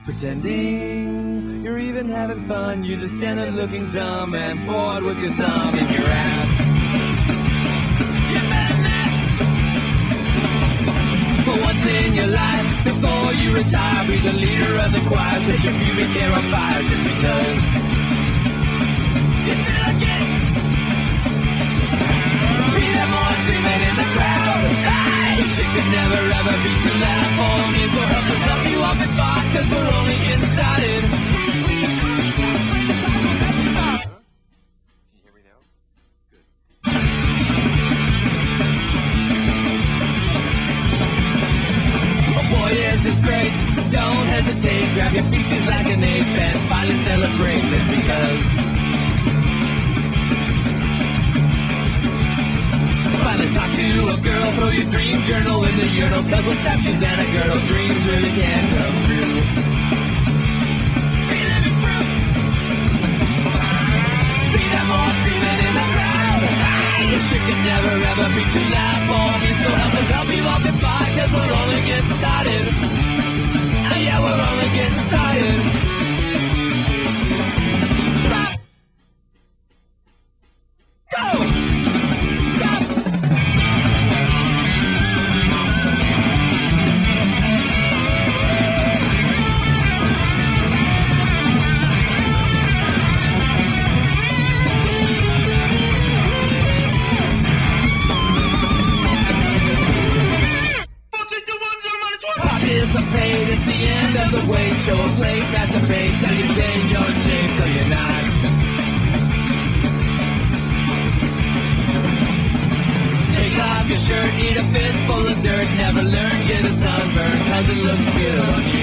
Pretending you're even having fun, you just stand there looking dumb and bored with your thumb in your ass. For once in your life, before you retire, be the leader of the choir, set your pubic hair on fire just because you feel like it. Be that more screaming in the crowd. Hey, shit could never ever be too loud for me, so help us help you off and far, cause we're only getting started. Can you hear me now? Good. Oh boy, yes, it's great. Don't hesitate, grab your feces like an ape and finally celebrate just because. Finally talk to a girl, throw your dream journal in the urinal, cause with time she's and a girl, dreams really can come true. Be living proof. Be that more screaming in the crowd. Hey, this shit can never ever be too loud for me, so help us help you walk and by, cause we're only getting started. Yeah, we're only getting started. Stop. Go! Participate, it's the end of the wait. Show a plate, that's a bait. Tell you day you're in shape, though you're not. Take off your shirt, eat a fistful of dirt. Never learn, get a sunburn, cause it looks good on you.